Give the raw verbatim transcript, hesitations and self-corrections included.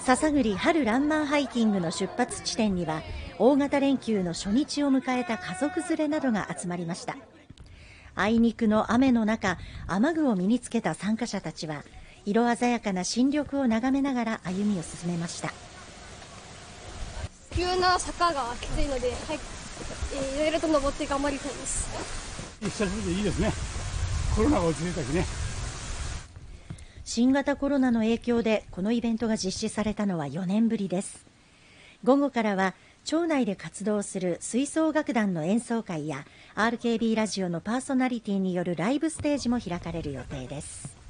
篠栗春ランマンハイキングの出発地点には大型連休の初日を迎えた家族連れなどが集まりました。あいにくの雨の中、雨具を身につけた参加者たちは色鮮やかな新緑を眺めながら歩みを進めました。 急な坂がきついので、はい、えー、いろいろと登って頑張りたいです。 久しぶりでいいですね。コロナが落ち着いたしね。 新型コロナの影響でこのイベントが実施されたのはよねんぶりです。午後からは町内で活動する吹奏楽団の演奏会や アールケービー ラジオのパーソナリティによるライブステージも開かれる予定です。